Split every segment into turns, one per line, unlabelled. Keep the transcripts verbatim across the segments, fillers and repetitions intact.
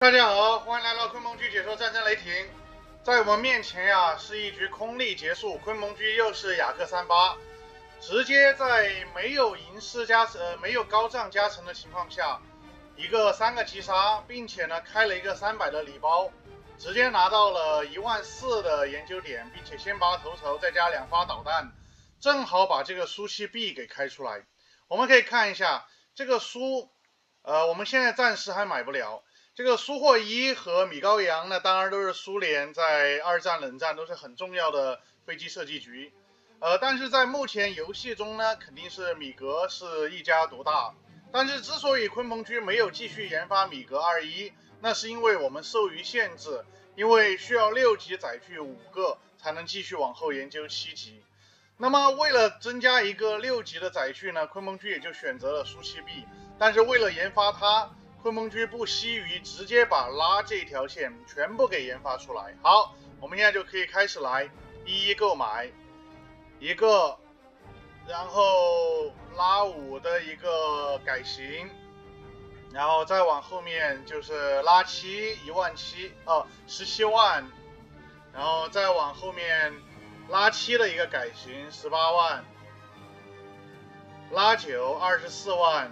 大家好，欢迎来到昆蒙居解说战争雷霆。在我们面前呀、啊，是一局空力结束，昆蒙居又是雅克三八，直接在没有银狮加成、呃、没有高杖加成的情况下，一个三个击杀，并且呢开了一个三百的礼包，直接拿到了一万四的研究点，并且先拔头筹，再加两发导弹，正好把这个苏七 B 给开出来。我们可以看一下这个苏，呃，我们现在暂时还买不了。这个苏霍伊和米高扬呢，当然都是苏联在二战、冷战都是很重要的飞机设计局，呃，但是在目前游戏中呢，肯定是米格是一家独大。但是之所以昆蒙居没有继续研发米格二一，那是因为我们受于限制，因为需要六级载具五个才能继续往后研究七级。那么为了增加一个六级的载具呢，昆蒙居也就选择了苏七 B， 但是为了研发它，昆蒙居不惜于直接把拉这条线全部给研发出来。好，我们现在就可以开始来一一购买一个，然后拉五的一个改型，然后再往后面就是拉七一万七哦十七万，然后再往后面拉七的一个改型十八万，拉九二十四万。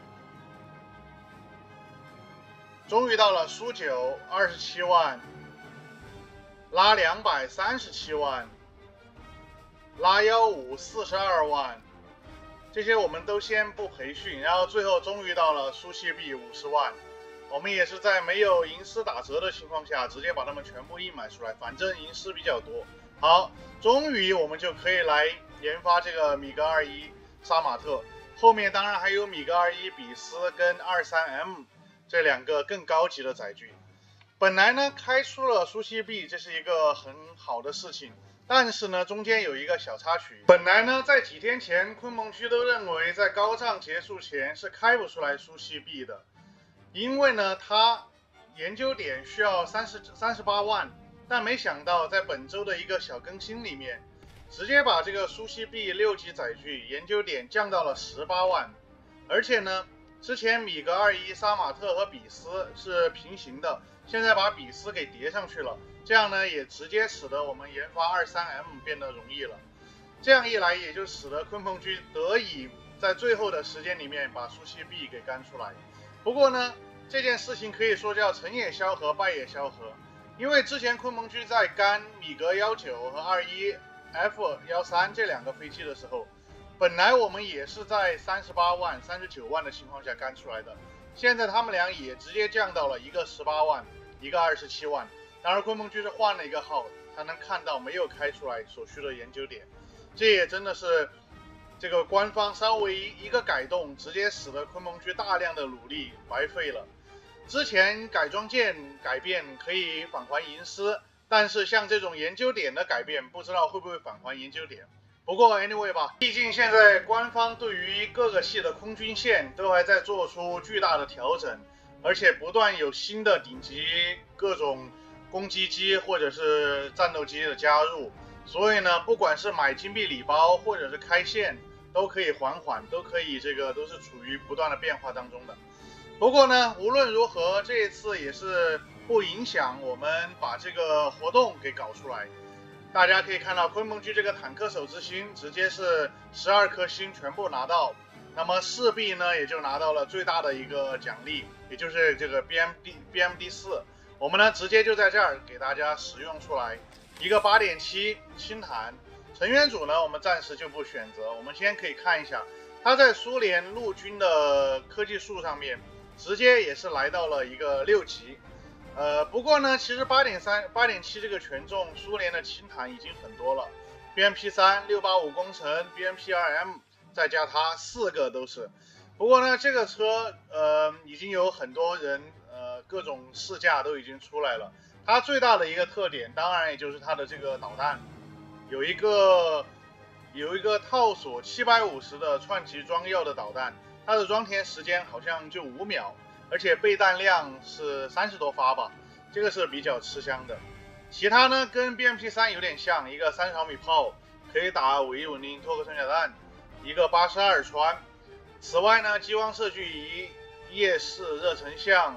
终于到了苏九二十七万，拉两百三十七万，拉幺五四十二万，这些我们都先不培训，然后最后终于到了苏七 B 五十万，我们也是在没有银狮打折的情况下，直接把它们全部硬买出来，反正银狮比较多。好，终于我们就可以来研发这个米格二一杀马特，后面当然还有米格二一比斯跟二三 M。这两个更高级的载具，本来呢开出了苏七 B， 这是一个很好的事情，但是呢中间有一个小插曲。本来呢在几天前，昆蒙居都认为在高杖结束前是开不出来苏七 B 的，因为呢它研究点需要三十三十八万，但没想到在本周的一个小更新里面，直接把这个苏七 B 六级载具研究点降到了十八万，而且呢。之前米格二一杀马特和比斯是平行的，现在把比斯给叠上去了，这样呢也直接使得我们研发二三 M 变得容易了。这样一来，也就使得昆蒙居得以在最后的时间里面把苏七 B 给干出来。不过呢，这件事情可以说叫成也萧何，败也萧何，因为之前昆蒙居在干米格幺九和二一 F 幺三这两个飞机的时候。本来我们也是在三十八万、三十九万的情况下干出来的，现在他们俩也直接降到了一个十八万，一个二十七万。当然，昆蒙居是换了一个号，才能看到没有开出来所需的研究点。这也真的是这个官方稍微一个改动，直接使得昆蒙居大量的努力白费了。之前改装件改变可以返还银狮，但是像这种研究点的改变，不知道会不会返还研究点。不过 anyway 吧，毕竟现在官方对于各个系的空军线都还在做出巨大的调整，而且不断有新的顶级各种攻击机或者是战斗机的加入，所以呢，不管是买金币礼包或者是开线，都可以缓缓，都可以这个都是处于不断的变化当中的。不过呢，无论如何，这一次也是不影响我们把这个活动给搞出来。大家可以看到，昆蒙居这个坦克手之星直接是十二颗星全部拿到，那么势必呢也就拿到了最大的一个奖励，也就是这个 B M D B M D 四。我们呢直接就在这儿给大家使用出来一个 八点七 轻坦。成员组呢我们暂时就不选择，我们先可以看一下，它在苏联陆军的科技树上面直接也是来到了一个六级。呃，不过呢，其实 八点三、八点七 这个权重，苏联的轻坦已经很多了 ，B M P 三、六八五工程、B M P 二 M， 再加它四个都是。不过呢，这个车呃已经有很多人呃各种试驾都已经出来了。它最大的一个特点，当然也就是它的这个导弹，有一个有一个套索七百五十的串级装药的导弹，它的装填时间好像就五秒。而且备弹量是三十多发吧，这个是比较吃香的。其他呢跟 B M P 三 有点像，一个三十毫米炮可以打尾翼稳定托克穿甲弹，一个八十二穿。此外呢，激光射距仪、夜视热成像，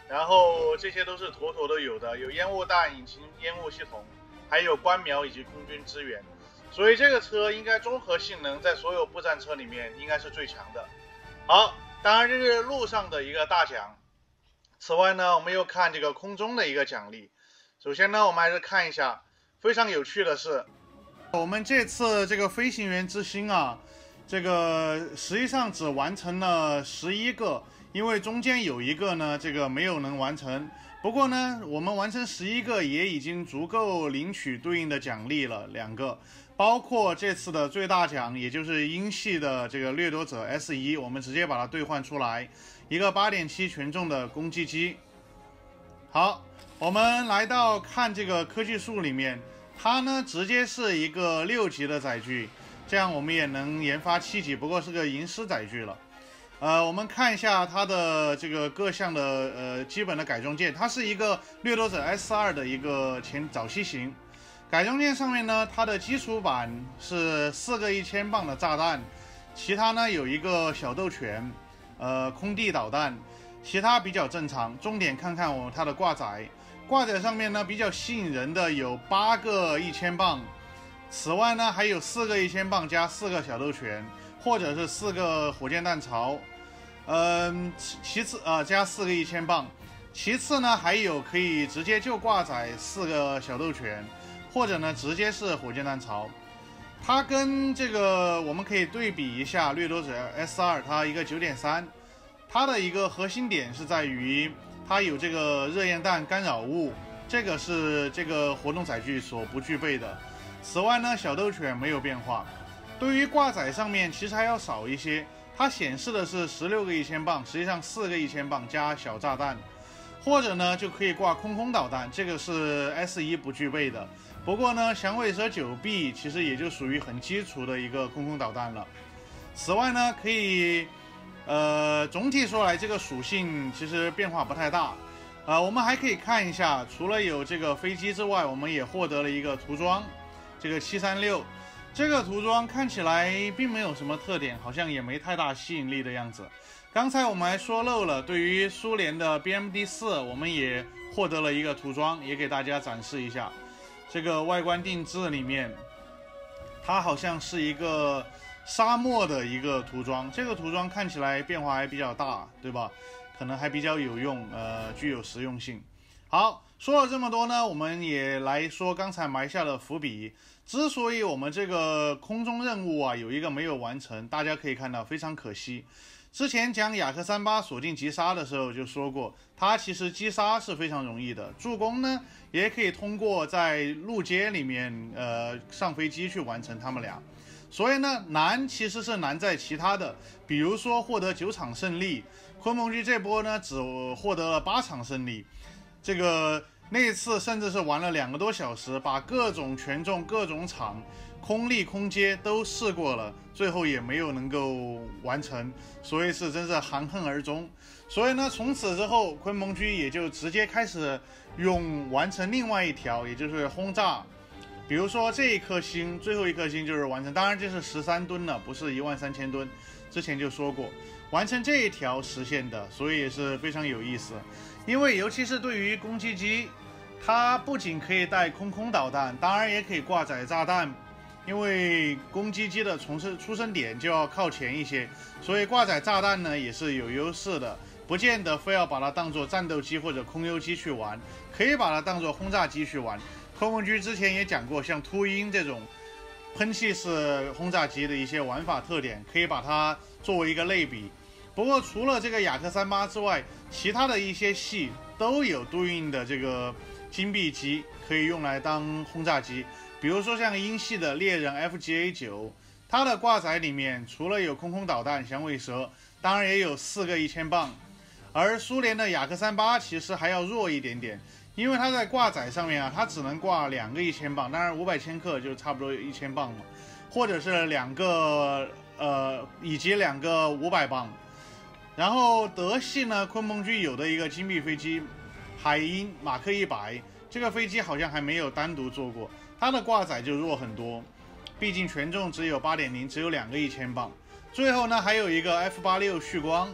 然后这些都是妥妥的有的，有烟雾弹、引擎烟雾系统，还有观瞄以及空军支援，所以这个车应该综合性能在所有步战车里面应该是最强的。好，当然这是路上的一个大奖。此外呢，我们又看这个空中的一个奖励。首先呢，我们还是看一下，非常有趣的是，我们这次这个飞行员之星啊，这个实际上只完成了十一个。因为中间有一个呢，这个没有能完成。不过呢，我们完成十一个也已经足够领取对应的奖励了，两个，包括这次的最大奖，也就是英系的这个掠夺者 S 一，我们直接把它兑换出来，一个 八点七 权重的攻击机。好，我们来到看这个科技树里面，它呢直接是一个六级的载具，这样我们也能研发七级，不过是个银狮载具了。呃，我们看一下它的这个各项的呃基本的改装件，它是一个掠夺者 S 二 的一个前早期型。改装件上面呢，它的基础版是四个一千磅的炸弹，其他呢有一个小斗犬，呃空地导弹，其他比较正常。重点看看我它的挂载，挂载上面呢比较吸引人的有八个一千磅，此外呢还有四个一千磅加四个小斗犬。或者是四个火箭弹槽，嗯，其次呃加四个一千磅，其次呢还有可以直接就挂载四个小斗犬，或者呢直接是火箭弹槽。它跟这个我们可以对比一下掠夺者 S 二， 它一个 九点三， 它的一个核心点是在于它有这个热焰弹干扰物，这个是这个活动载具所不具备的。此外呢，小斗犬没有变化。对于挂载上面其实还要少一些，它显示的是十六个一千磅，实际上四个一千磅加小炸弹，或者呢就可以挂空空导弹，这个是 S 一 不具备的。不过呢，响尾蛇 九 B 其实也就属于很基础的一个空空导弹了。此外呢，可以，呃，总体说来这个属性其实变化不太大。呃，我们还可以看一下，除了有这个飞机之外，我们也获得了一个涂装，这个七三六。这个涂装看起来并没有什么特点，好像也没太大吸引力的样子。刚才我们还说漏了，对于苏联的 B M D 四， 我们也获得了一个涂装，也给大家展示一下。这个外观定制里面，它好像是一个沙漠的一个涂装，这个涂装看起来变化还比较大，对吧？可能还比较有用，呃，具有实用性。好，说了这么多呢，我们也来说刚才埋下的伏笔。之所以我们这个空中任务啊有一个没有完成，大家可以看到非常可惜。之前讲雅克三八锁定击杀的时候就说过，它其实击杀是非常容易的，助攻呢也可以通过在路街里面呃上飞机去完成他们俩。所以呢，难其实是难在其他的，比如说获得九场胜利，昆蒙局这波呢只获得了八场胜利，这个。那一次甚至是玩了两个多小时，把各种权重、各种场、空力、空接都试过了，最后也没有能够完成，所以是真是含恨而终。所以呢，从此之后，昆蒙居也就直接开始用完成另外一条，也就是轰炸。比如说这一颗星，最后一颗星就是完成，当然这是十三吨了，不是一万三千吨。之前就说过，完成这一条实现的，所以也是非常有意思。因为尤其是对于攻击机，它不仅可以带空空导弹，当然也可以挂载炸弹。因为攻击机的从事出生点就要靠前一些，所以挂载炸弹呢也是有优势的，不见得非要把它当做战斗机或者空优机去玩，可以把它当做轰炸机去玩。空蒙局之前也讲过，像秃鹰这种喷气式轰炸机的一些玩法特点，可以把它作为一个类比。不过除了这个雅克三八之外，其他的一些系都有对应的这个金币机可以用来当轰炸机，比如说像英系的猎人 F G A 九， 它的挂载里面除了有空空导弹响尾蛇，当然也有四个一千磅，而苏联的雅克三八其实还要弱一点点，因为它在挂载上面啊，它只能挂两个一千磅，当然五百千克就差不多一千磅嘛，或者是两个呃以及两个五百磅。然后德系呢，昆蒙局有的一个金币飞机海鹰马克一百，这个飞机好像还没有单独做过，它的挂载就弱很多，毕竟权重只有 八点零， 只有两个一千磅。最后呢，还有一个 F 八十六 旭光，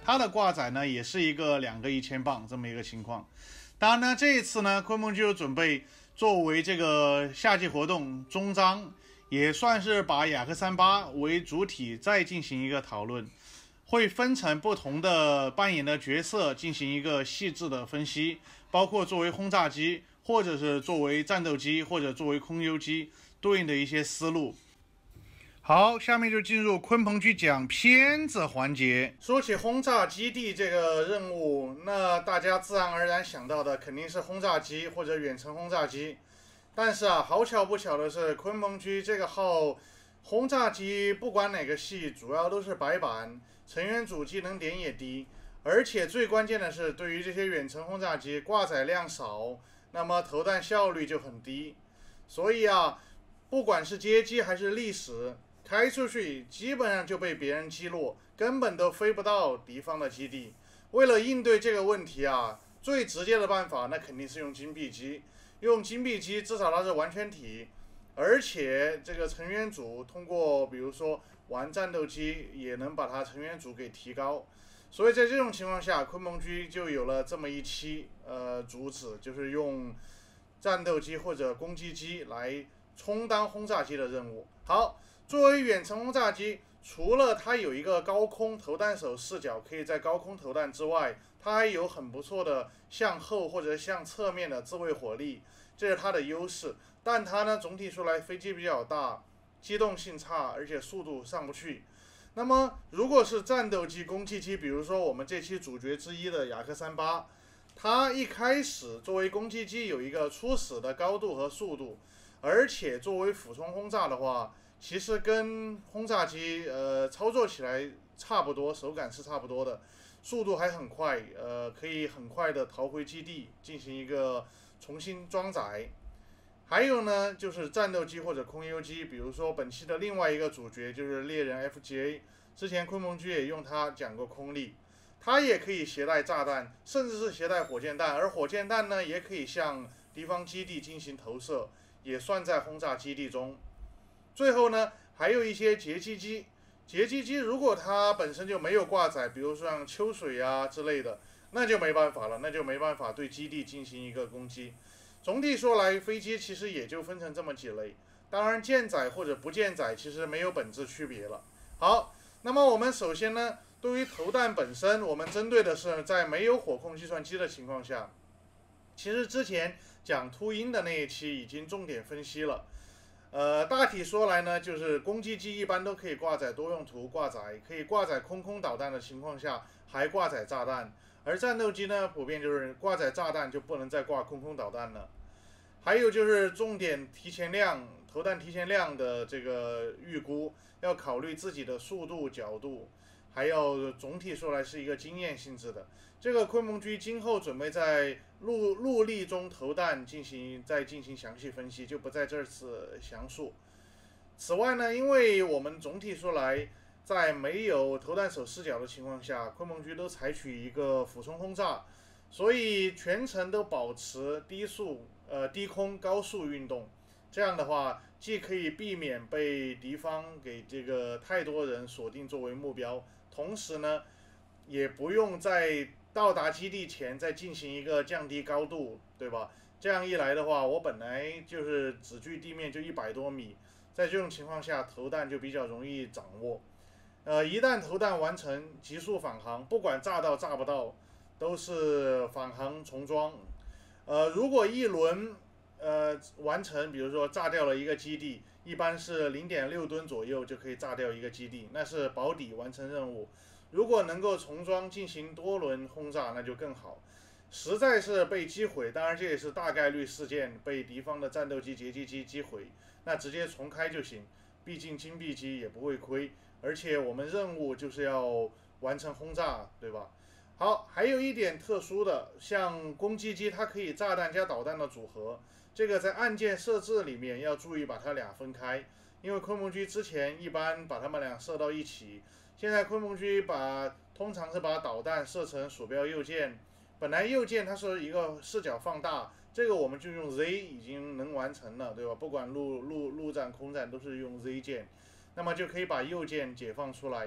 它的挂载呢也是一个两个一千磅这么一个情况。当然呢，这一次呢，昆梦居有准备作为这个夏季活动终章，也算是把雅克三八为主体再进行一个讨论，会分成不同的扮演的角色进行一个细致的分析，包括作为轰炸机，或者是作为战斗机，或者作为空优机对应的一些思路。好，下面就进入鲲鹏居讲片子环节。说起轰炸基地这个任务，那大家自然而然想到的肯定是轰炸机或者远程轰炸机。但是啊，好巧不巧的是，鲲鹏居这个号轰炸机不管哪个系，主要都是白板，成员组技能点也低，而且最关键的是，对于这些远程轰炸机挂载量少，那么投弹效率就很低。所以啊，不管是街机还是历史，开出去基本上就被别人击落，根本都飞不到敌方的基地。为了应对这个问题啊，最直接的办法那肯定是用金币机。用金币机至少它是完全体，而且这个成员组通过比如说玩战斗机也能把它成员组给提高。所以在这种情况下，鲲鹏居就有了这么一期呃主旨，就是用战斗机或者攻击机来充当轰炸机的任务。好。作为远程轰炸机，除了它有一个高空投弹手视角可以在高空投弹之外，它还有很不错的向后或者向侧面的自卫火力，这是它的优势。但它呢，总体说来飞机比较大，机动性差，而且速度上不去。那么如果是战斗机、攻击机，比如说我们这期主角之一的雅克三八，它一开始作为攻击机有一个初始的高度和速度，而且作为俯冲轰炸的话，其实跟轰炸机呃操作起来差不多，手感是差不多的，速度还很快，呃可以很快的逃回基地进行一个重新装载。还有呢，就是战斗机或者空优机，比如说本期的另外一个主角就是猎人 F G A， 之前鲲鹏居也用它讲过空力，它也可以携带炸弹，甚至是携带火箭弹，而火箭弹呢也可以向敌方基地进行投射，也算在轰炸基地中。最后呢，还有一些截击机，截击机如果它本身就没有挂载，比如说像秋水啊之类的，那就没办法了，那就没办法对基地进行一个攻击。总体说来，飞机其实也就分成这么几类，当然舰载或者不舰载其实没有本质区别了。好，那么我们首先呢，对于投弹本身，我们针对的是在没有火控计算机的情况下，其实之前讲秃鹰的那一期已经重点分析了。呃，大体说来呢，就是攻击机一般都可以挂载多用途挂载，可以挂载空空导弹的情况下还挂载炸弹，而战斗机呢，普遍就是挂载炸弹就不能再挂空空导弹了。还有就是重点提前量，投弹提前量的这个预估，要考虑自己的速度、角度，还要总体说来是一个经验性质的。这个鲲鹏居今后准备在陆陆力中投弹进行再进行详细分析，就不在这次详述。此外呢，因为我们总体说来，在没有投弹手视角的情况下，鲲鹏居都采取一个俯冲轰炸，所以全程都保持低速呃低空高速运动。这样的话，既可以避免被敌方给这个太多人锁定作为目标，同时呢，也不用在到达基地前再进行一个降低高度，对吧？这样一来的话，我本来就是只距地面就一百多米，在这种情况下投弹就比较容易掌握。呃，一旦投弹完成，急速返航，不管炸到炸不到，都是返航重装。呃，如果一轮呃完成，比如说炸掉了一个基地，一般是 零点六吨左右就可以炸掉一个基地，那是保底完成任务。如果能够重装进行多轮轰炸，那就更好。实在是被击毁，当然这也是大概率事件，被敌方的战斗机、截击机击毁，那直接重开就行。毕竟金币机也不会亏，而且我们任务就是要完成轰炸，对吧？好，还有一点特殊的，像攻击机它可以炸弹加导弹的组合，这个在按键设置里面要注意把它俩分开，因为鲲鹏居之前一般把它们俩设到一起。现在鲲鹏居把通常是把导弹设成鼠标右键，本来右键它是一个视角放大，这个我们就用 Z 已经能完成了，对吧？不管陆陆陆战、空战都是用 Z 键，那么就可以把右键解放出来，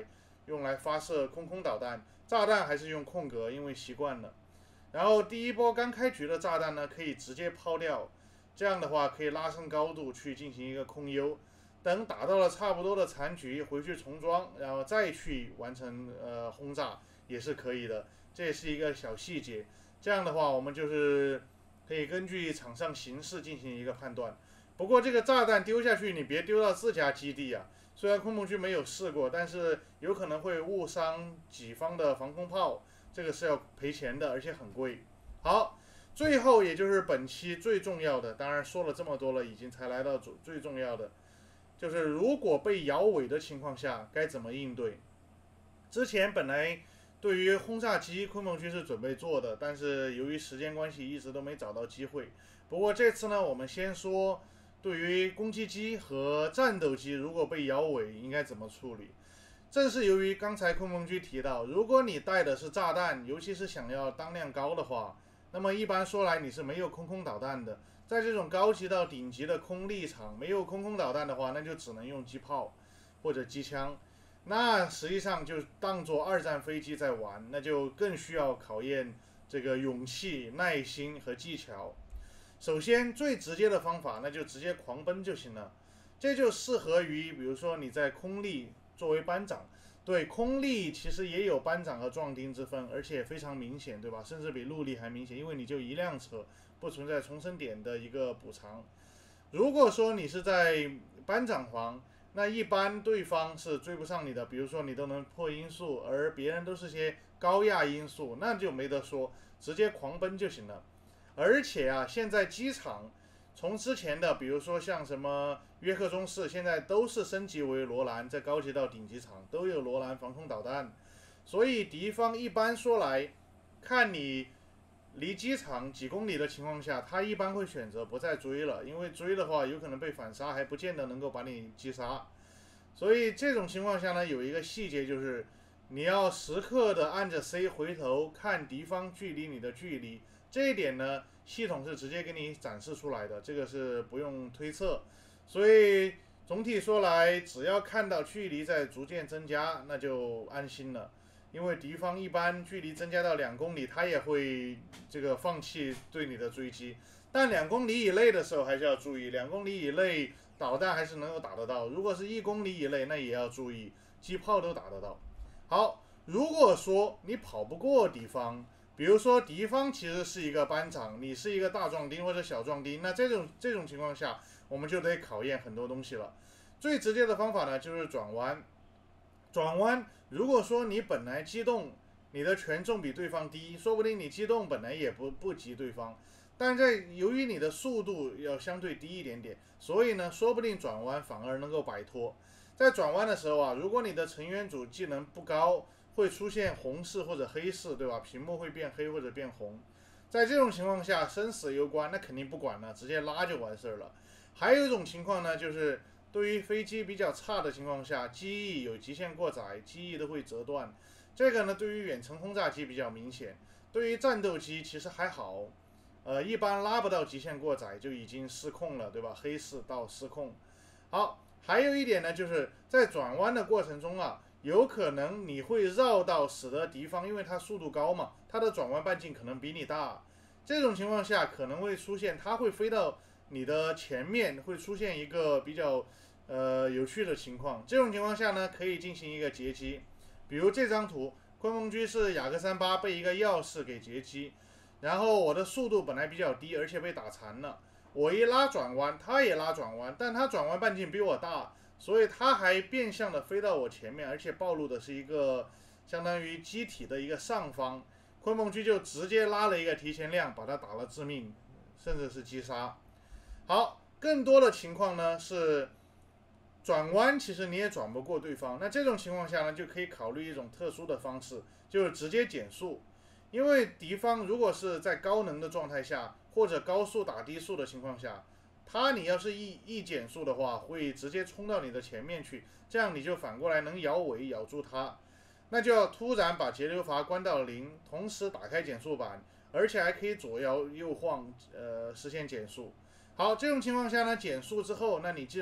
用来发射空空导弹，炸弹还是用空格，因为习惯了。然后第一波刚开局的炸弹呢，可以直接抛掉，这样的话可以拉升高度去进行一个空优，等打到了差不多的残局，回去重装，然后再去完成呃轰炸也是可以的，这也是一个小细节。这样的话，我们就是可以根据场上形势进行一个判断。不过这个炸弹丢下去，你别丢到自家基地啊。虽然空梦军没有试过，但是有可能会误伤己方的防空炮，这个是要赔钱的，而且很贵。好，最后也就是本期最重要的，当然说了这么多了，已经才来到最重要的，就是如果被摇尾的情况下该怎么应对。之前本来对于轰炸机昆梦军是准备做的，但是由于时间关系一直都没找到机会。不过这次呢，我们先说对于攻击机和战斗机如果被摇尾应该怎么处理。正是由于刚才昆梦军提到，如果你带的是炸弹，尤其是想要当量高的话，那么一般说来你是没有空空导弹的。在这种高级到顶级的空力场，没有空空导弹的话，那就只能用机炮或者机枪，那实际上就当做二战飞机在玩，那就更需要考验这个勇气、耐心和技巧。首先最直接的方法，那就直接狂奔就行了。这就适合于比如说你在空力作为班长，对，空力其实也有班长和壮丁之分，而且非常明显，对吧？甚至比陆力还明显，因为你就一辆车，不存在重生点的一个补偿。如果说你是在班长房，那一般对方是追不上你的，比如说你都能破音速，而别人都是些高压音速，那就没得说，直接狂奔就行了。而且啊，现在机场从之前的比如说像什么约克中士，现在都是升级为罗兰，在高级到顶级场都有罗兰防空导弹，所以敌方一般说来，看你离机场几公里的情况下，他一般会选择不再追了，因为追的话有可能被反杀，还不见得能够把你击杀。所以这种情况下呢，有一个细节就是你要时刻的按着 C 回头看敌方距离你的距离，这一点呢系统是直接给你展示出来的，这个是不用推测。所以总体说来，只要看到距离在逐渐增加，那就安心了。因为敌方一般距离增加到两公里，他也会这个放弃对你的追击。但两公里以内的时候还是要注意，两公里以内导弹还是能够打得到。如果是一公里以内，那也要注意，机炮都打得到。好，如果说你跑不过敌方，比如说敌方其实是一个班长，你是一个大壮丁或者小壮丁，那这种这种情况下，我们就得考验很多东西了。最直接的方法呢，就是转弯。转弯，如果说你本来机动，你的权重比对方低，说不定你机动本来也不不及对方，但在由于你的速度要相对低一点点，所以呢，说不定转弯反而能够摆脱。在转弯的时候啊，如果你的成员组技能不高，会出现红视或者黑视，对吧？屏幕会变黑或者变红。在这种情况下，生死攸关，那肯定不管了，直接拉就完事儿了。还有一种情况呢，就是对于飞机比较差的情况下，机翼有极限过载，机翼都会折断。这个呢，对于远程轰炸机比较明显，对于战斗机其实还好，呃，一般拉不到极限过载就已经失控了，对吧？黑视到失控。好，还有一点呢，就是在转弯的过程中啊，有可能你会绕道，使得敌方因为它速度高嘛，它的转弯半径可能比你大。这种情况下可能会出现，它会飞到你的前面，会出现一个比较呃有趣的情况。这种情况下呢，可以进行一个截击。比如这张图，昆梦居是雅克三八被一个钥匙给截击，然后我的速度本来比较低，而且被打残了。我一拉转弯，他也拉转弯，但他转弯半径比我大，所以他还变相的飞到我前面，而且暴露的是一个相当于机体的一个上方。昆梦居就直接拉了一个提前量，把他打了致命，甚至是击杀。好，更多的情况呢是转弯，其实你也转不过对方。那这种情况下呢，就可以考虑一种特殊的方式，就是直接减速。因为敌方如果是在高能的状态下，或者高速打低速的情况下，他你要是一一减速的话，会直接冲到你的前面去，这样你就反过来能咬尾咬住他。那就要突然把节流阀关到零，同时打开减速板，而且还可以左摇右晃，呃，实现减速。好，这种情况下呢，减速之后，那你既然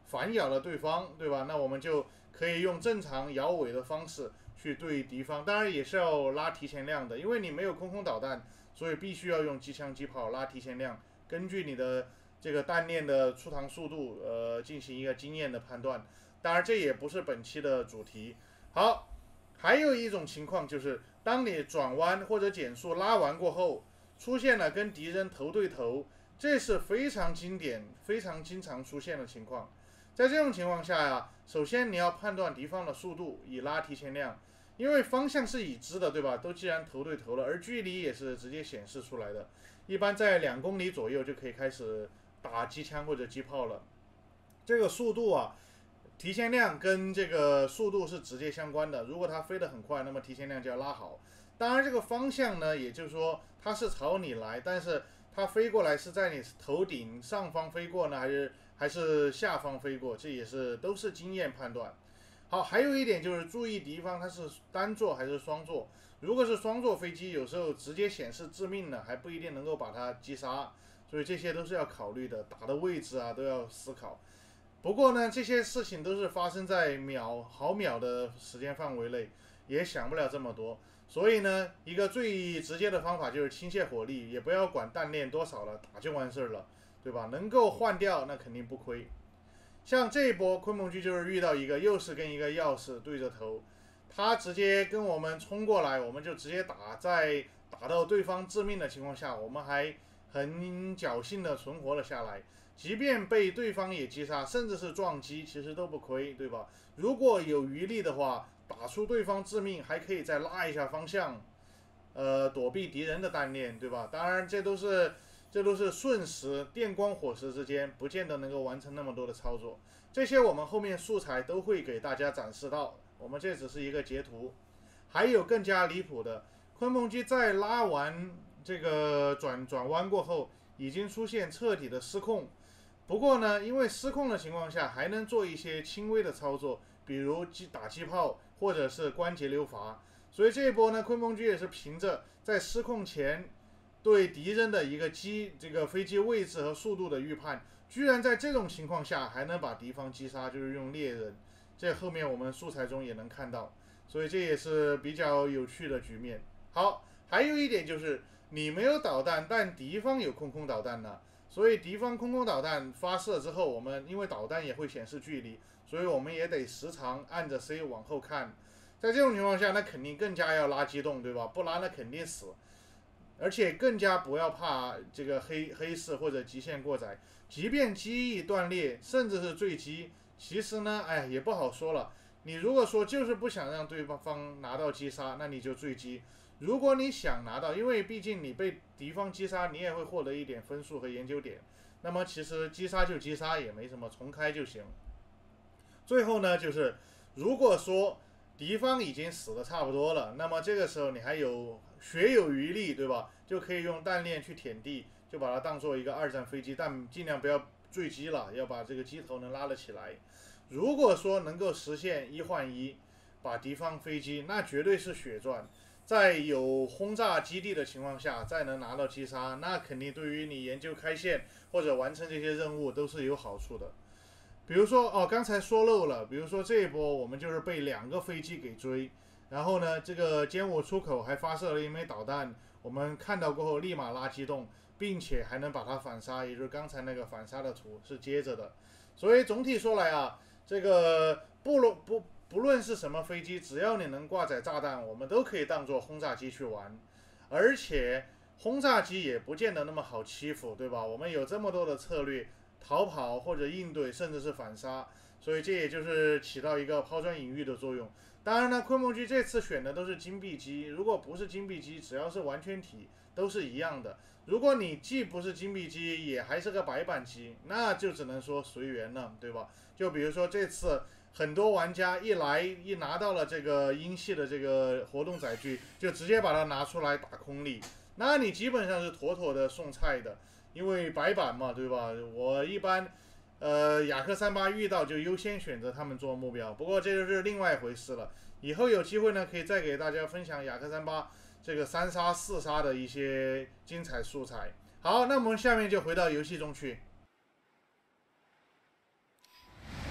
反咬了对方，对吧？那我们就可以用正常摇尾的方式去对敌方，当然也是要拉提前量的，因为你没有空空导弹，所以必须要用机枪机炮拉提前量，根据你的这个弹链的出膛速度，呃，进行一个经验的判断。当然，这也不是本期的主题。好，还有一种情况就是，当你转弯或者减速拉完过后，出现了跟敌人头对头，这是非常经典、非常经常出现的情况。在这种情况下呀，首先你要判断敌方的速度，以拉提前量，因为方向是已知的，对吧？都既然头对头了，而距离也是直接显示出来的，一般在两公里左右就可以开始打机枪或者机炮了。这个速度啊，提前量跟这个速度是直接相关的。如果它飞得很快，那么提前量就要拉好。当然，这个方向呢，也就是说它是朝你来，但是它飞过来是在你头顶上方飞过呢，还是还是下方飞过？这也是都是经验判断。好，还有一点就是注意敌方它是单座还是双座。如果是双座飞机，有时候直接显示致命呢，还不一定能够把它击杀。所以这些都是要考虑的，打的位置啊都要思考。不过呢，这些事情都是发生在秒毫秒的时间范围内，也想不了这么多。所以呢，一个最直接的方法就是倾泻火力，也不要管弹链多少了，打就完事儿了，对吧？能够换掉那肯定不亏。像这一波昆蒙狙就是遇到一个又是跟一个钥匙对着头，他直接跟我们冲过来，我们就直接打，在打到对方致命的情况下，我们还很侥幸的存活了下来。即便被对方也击杀，甚至是撞击，其实都不亏，对吧？如果有余力的话，打出对方致命，还可以再拉一下方向，呃，躲避敌人的弹链，对吧？当然，这都是这都是瞬时电光火石之间，不见得能够完成那么多的操作。这些我们后面素材都会给大家展示到，我们这只是一个截图。还有更加离谱的，鲲鹏机在拉完这个转转弯过后，已经出现彻底的失控。不过呢，因为失控的情况下，还能做一些轻微的操作，比如打击炮或者是关节溜伐。所以这一波呢，鲲鹏狙也是凭着在失控前对敌人的一个机这个飞机位置和速度的预判，居然在这种情况下还能把敌方击杀，就是用猎人。这后面我们素材中也能看到，所以这也是比较有趣的局面。好，还有一点就是你没有导弹，但敌方有空空导弹呢。所以敌方空空导弹发射之后，我们因为导弹也会显示距离，所以我们也得时常按着 C 往后看。在这种情况下，那肯定更加要拉机动，对吧？不拉那肯定死。而且更加不要怕这个黑黑市或者极限过载，即便机翼断裂，甚至是坠机，其实呢，哎，也不好说了。你如果说就是不想让对方拿到击杀，那你就坠机。如果你想拿到，因为毕竟你被敌方击杀，你也会获得一点分数和研究点。那么其实击杀就击杀，也没什么，重开就行。最后呢，就是如果说敌方已经死的差不多了，那么这个时候你还有血有余力，对吧？就可以用弹链去舔地，就把它当做一个二战飞机，但尽量不要坠机了，要把这个机头能拉得起来。如果说能够实现一换一，把敌方飞机，那绝对是血赚。在有轰炸基地的情况下，再能拿到击杀，那肯定对于你研究开线或者完成这些任务都是有好处的。比如说哦，刚才说漏了，比如说这一波我们就是被两个飞机给追，然后呢，这个歼五出口还发射了一枚导弹，我们看到过后立马拉机动，并且还能把它反杀，也就是刚才那个反杀的图是接着的。所以总体说来啊，这个不论不不论是什么飞机，只要你能挂载炸弹，我们都可以当做轰炸机去玩。而且轰炸机也不见得那么好欺负，对吧？我们有这么多的策略，逃跑或者应对，甚至是反杀，所以这也就是起到一个抛砖引玉的作用。当然呢，鲲鹏狙这次选的都是金币机，如果不是金币机，只要是完全体都是一样的。如果你既不是金币机，也还是个白板机，那就只能说随缘了，对吧？就比如说这次很多玩家一来一拿到了这个英系的这个活动载具，就直接把它拿出来打空力，那你基本上是妥妥的送菜的，因为白板嘛，对吧？我一般呃雅克三八遇到就优先选择他们做目标，不过这就是另外一回事了。以后有机会呢，可以再给大家分享雅克三八这个三杀四杀的一些精彩素材。好，那我们下面就回到游戏中去。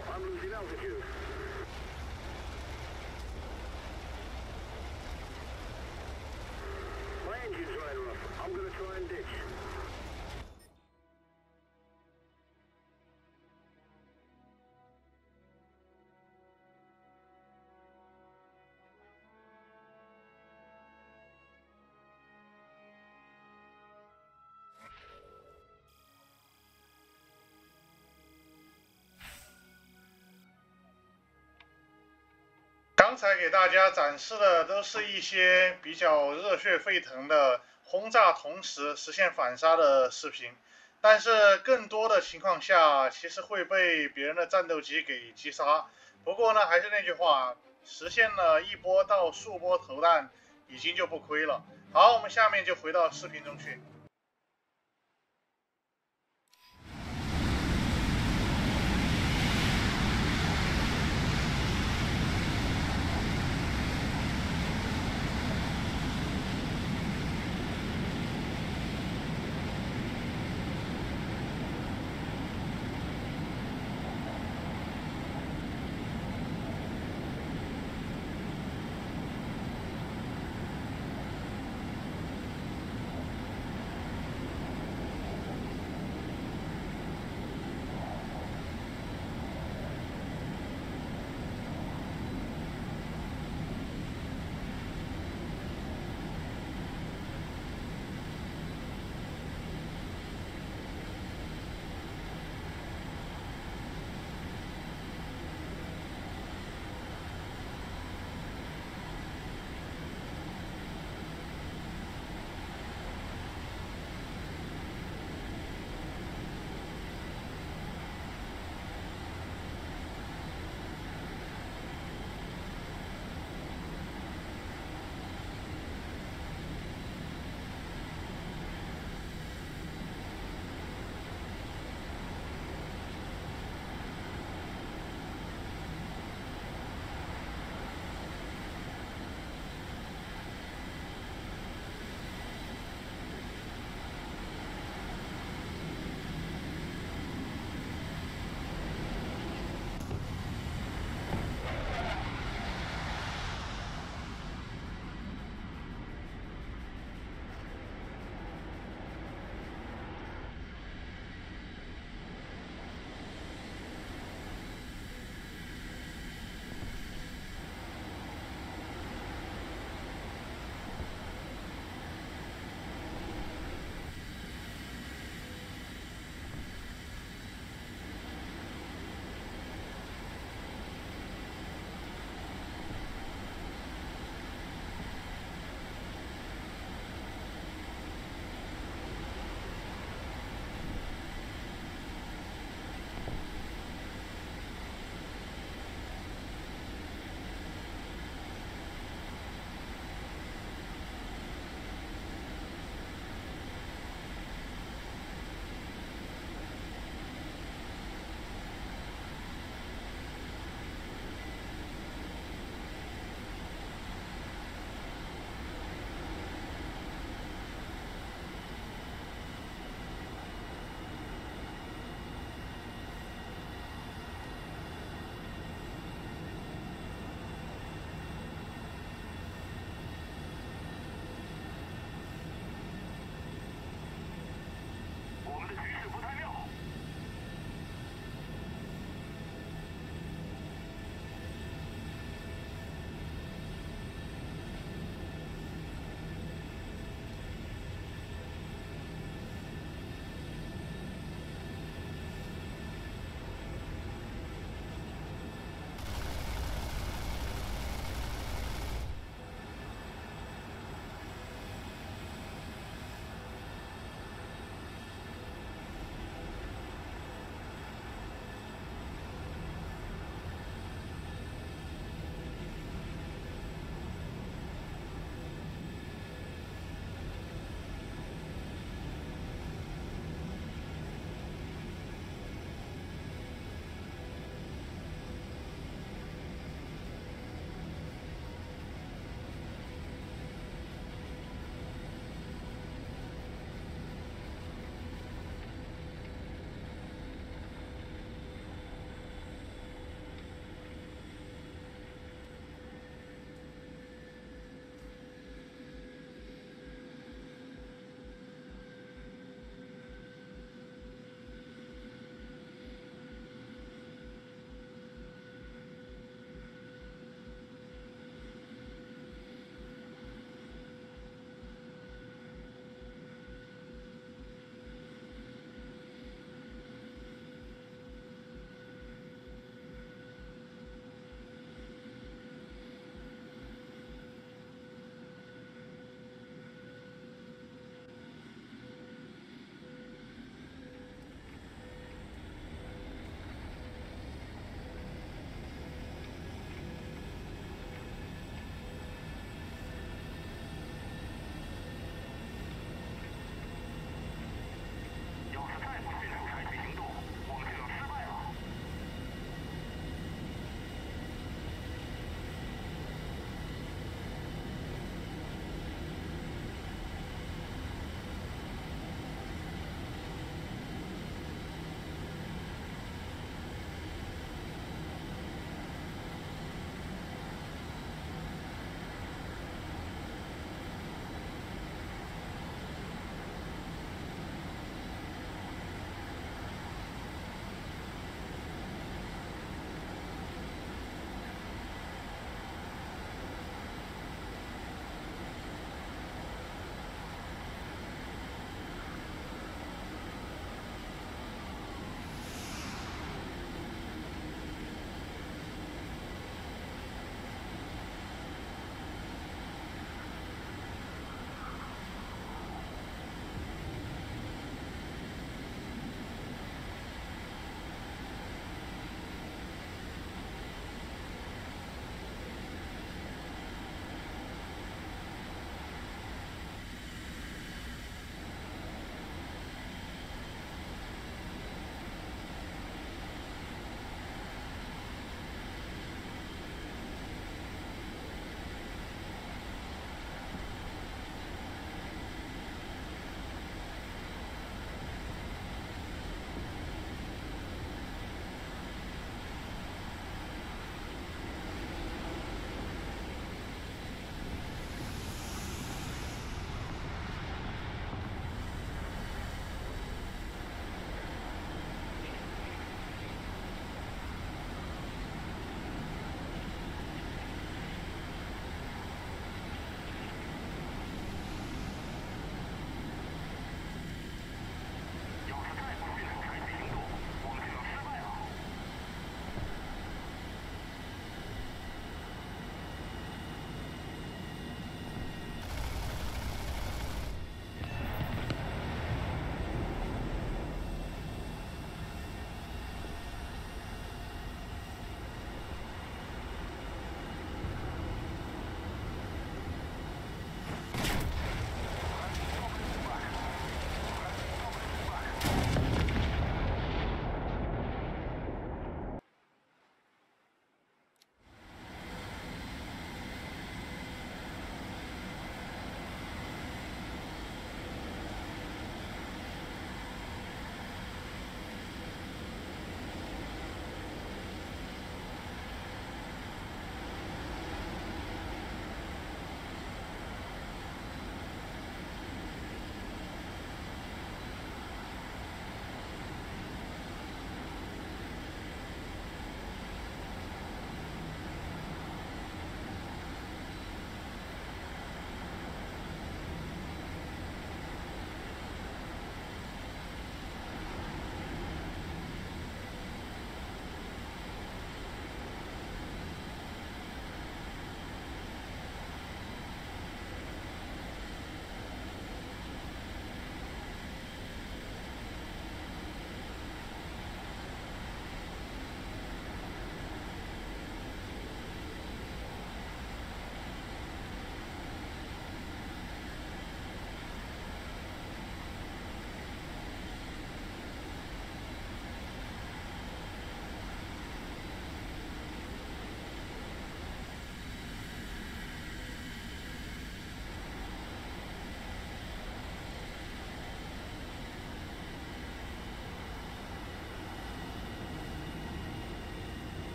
I'm losing altitude. My engine's right off. I'm gonna try and ditch.
刚才给大家展示的都是一些比较热血沸腾的轰炸同时实现反杀的视频，但是更多的情况下其实会被别人的战斗机给击杀。不过呢，还是那句话，实现了一波到数波投弹，已经就不亏了。好，我们下面就回到视频中去。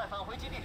返回基地。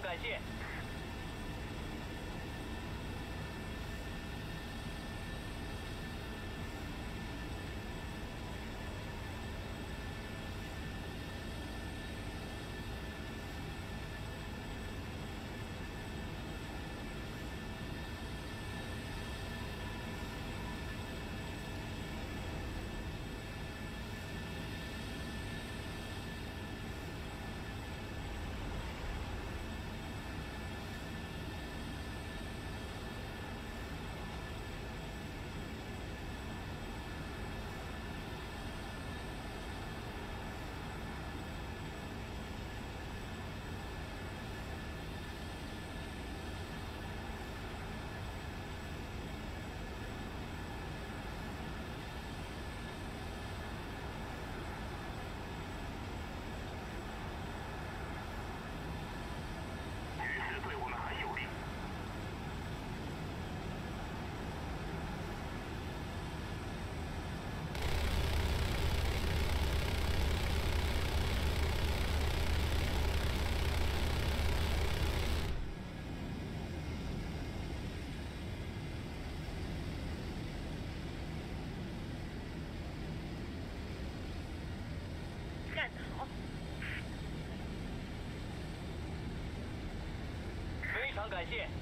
感谢。
干得好！
非常感谢。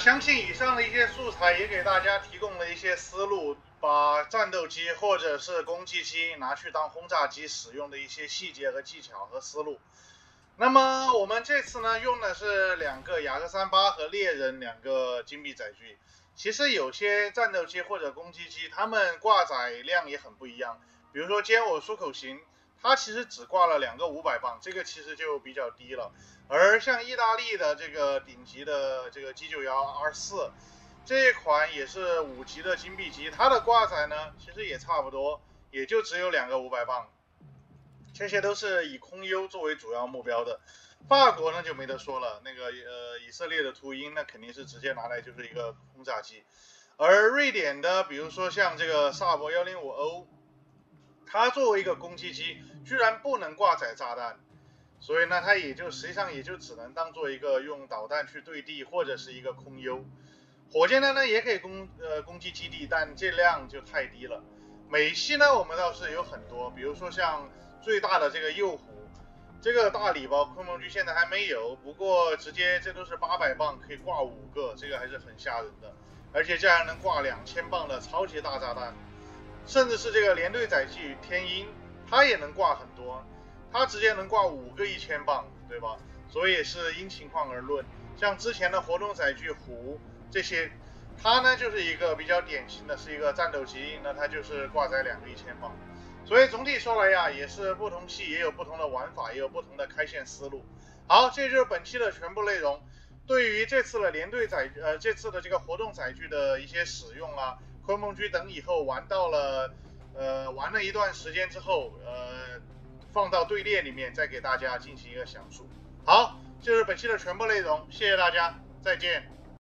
相信以上的一些素材也给大家提供了一些思路，把战斗机或者是攻击机拿去当轰炸机使用的一些细节和技巧和思路。那么我们这次呢用的是两个雅克三八和猎人两个金币载具。其实有些战斗机或者攻击机，它们挂载量也很不一样。比如说歼我出口型，它其实只挂了两个五百磅，这个其实就比较低了。而像意大利的这个顶级的这个 G 九十一 R 四这一款也是五级的金币机，它的挂载呢其实也差不多，也就只有两个五百磅。这些都是以空优作为主要目标的。法国呢就没得说了，那个呃以色列的秃鹰那肯定是直接拿来就是一个轰炸机。而瑞典的，比如说像这个萨博一零五欧，它作为一个攻击机，居然不能挂载炸弹。所以呢，它也就实际上也就只能当做一个用导弹去对地，或者是一个空优。火箭弹呢也可以攻呃攻击基地，但这量就太低了。美系呢我们倒是有很多，比如说像最大的这个诱虎，这个大礼包空梦狙现在还没有，不过直接这都是八百磅可以挂五个，这个还是很吓人的。而且这还能挂两千磅的超级大炸弹，甚至是这个连队载具天鹰，它也能挂很多。它直接能挂五个一千磅，对吧？所以是因情况而论。像之前的活动载具虎这些，它呢就是一个比较典型的是一个战斗机，那它就是挂载两个一千磅。所以总体说来呀，也是不同系也有不同的玩法，也有不同的开线思路。好，这就是本期的全部内容。对于这次的连队载呃这次的这个活动载具的一些使用啊，空梦狙等以后玩到了呃玩了一段时间之后，呃。放到队列里面，再给大家进行一个详述。好，这是本期的全部内容，谢谢大家，再见。